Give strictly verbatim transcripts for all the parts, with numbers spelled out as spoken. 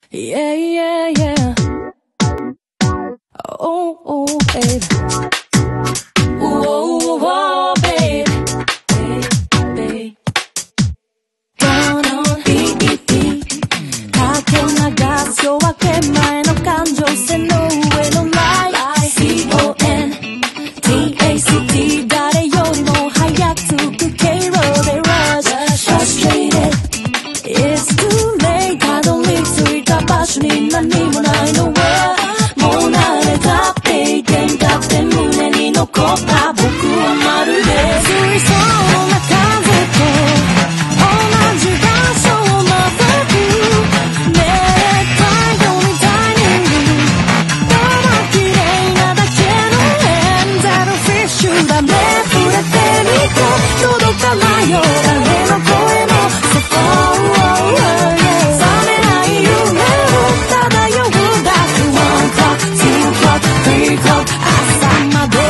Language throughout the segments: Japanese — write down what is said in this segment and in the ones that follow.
Yeah, yeah, yeah. Oh, oh, babe. Whoa, whoa, babe. Babe, babe. Down on beat, beat, beat. かけ流す夜明け前の感情線の上のライ シーオーエヌティーエーシーティー 誰よりも早く着く経路で Rush Frustrated It's too late たどり着いた場所に何もないのはもう慣れたって言ってんだって胸に残った僕はまるで水槽の中ずっと同じ場所をまたく寝れたよみたいにただ綺麗なだけのエンゼルフィッシュだね触れてみた届かないよ誰の声もそこ冷めない夢を漂うだけ One clock, two clock, three clock 朝まで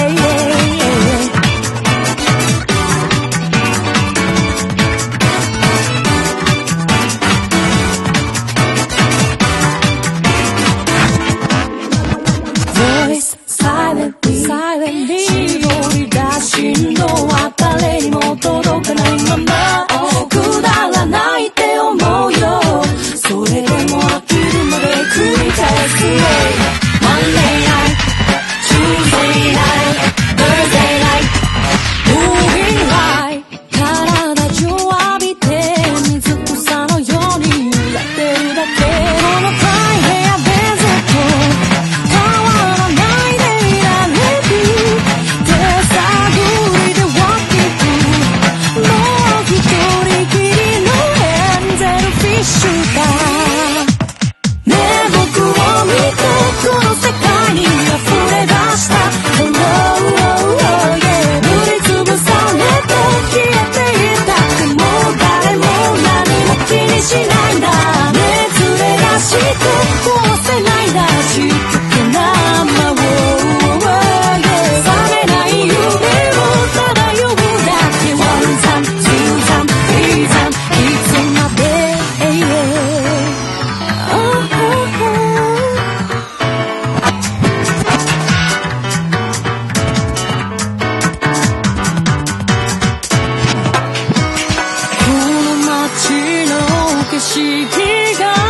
Voice silently, silently 絞り出しのは誰にも届かないままくだらないって思うよそれでも飽きるまで繰り返す Monday night, Tuesday night, Thursday night Moving right 体中浴びて水草のように揺らってるだけこの大部屋でずっと変わらないでいられる手探りで Walking through もう一人きりのエンゼルフィッシュだねえ僕を見てこの世界に溢れ出した Hello, oh, yeah 塗りつぶされて消えていたでも誰も何も気にしないんだねえ連れ出して壊せないんだちっぽけなまま oh, yeah 覚めない夢を漂うだけ One time, two time, three time いつまで oh, oh, oh. この街の景色が